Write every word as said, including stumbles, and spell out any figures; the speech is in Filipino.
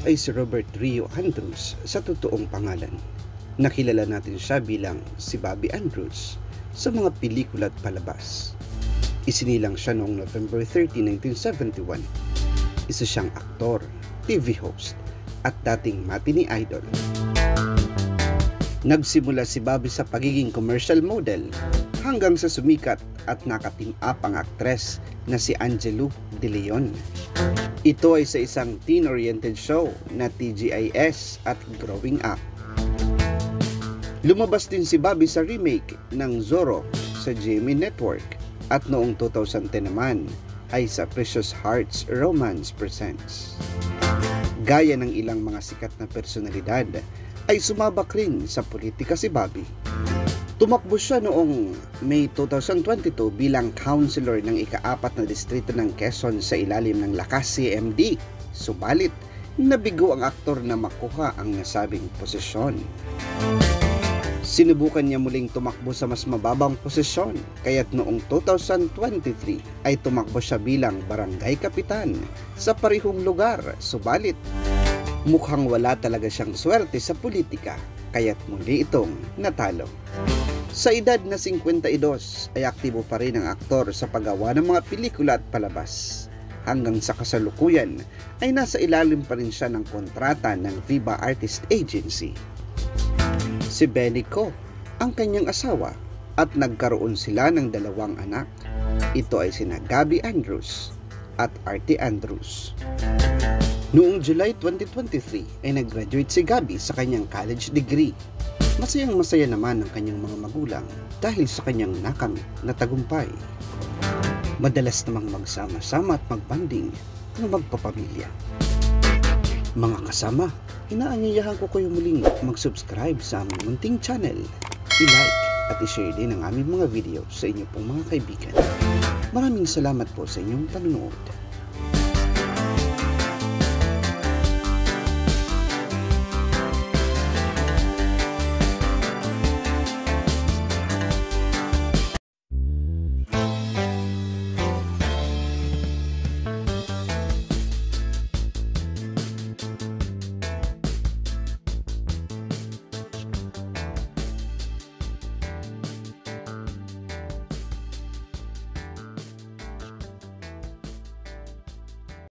ay si Robert Rio Andrus sa totoong pangalan. Nakilala natin siya bilang si Bobby Andrews sa mga pelikula at palabas. Isinilang siya noong November thirtieth, nineteen seventy-one. Isa siyang aktor, T V host, at dating matinee idol. Nagsimula si Bobby sa pagiging commercial model hanggang sa sumikat at nakateam up ang aktres na si Angelou De Leon. Ito ay sa isang teen-oriented show na T G I S at Growing Up. Lumabas din si Bobby sa remake ng Zorro sa G M A Network at noong two thousand ten naman ay sa Precious Hearts Romance Presents. Gaya ng ilang mga sikat na personalidad ay sumabak rin sa politika si Bobby. Tumakbo siya noong May two thousand twenty-two bilang councilor ng ika-apat na distrito ng Quezon sa ilalim ng Lakas C M D. Subalit, nabigo ang aktor na makuha ang nasabing posisyon. Sinubukan niya muling tumakbo sa mas mababang posisyon, kaya't noong two thousand twenty-three ay tumakbo siya bilang barangay kapitan sa parehong lugar. Subalit, mukhang wala talaga siyang swerte sa politika, kaya't muli itong natalo. Sa edad na fifty-two ay aktibo pa rin ang aktor sa paggawa ng mga pelikula at palabas. Hanggang sa kasalukuyan ay nasa ilalim pa rin siya ng kontrata ng Viva Artist Agency. Si Benny Co ang kanyang asawa at nagkaroon sila ng dalawang anak. Ito ay sina Gabby Andrews at Artie Andrews. Noong July twenty twenty-three ay nag-graduate si Gabby sa kanyang college degree. Masayang masaya naman ang kanyang mga magulang dahil sa kanyang nakamit na tagumpay. Madalas namang magsama-sama at magbanding ang magpapamilya. Mga kasama, inaanyayahan ko kayo muling mag-subscribe sa aming munting channel, i-like at i-share din ang aming mga video sa inyo pong mga kaibigan. Maraming salamat po sa inyong panonood.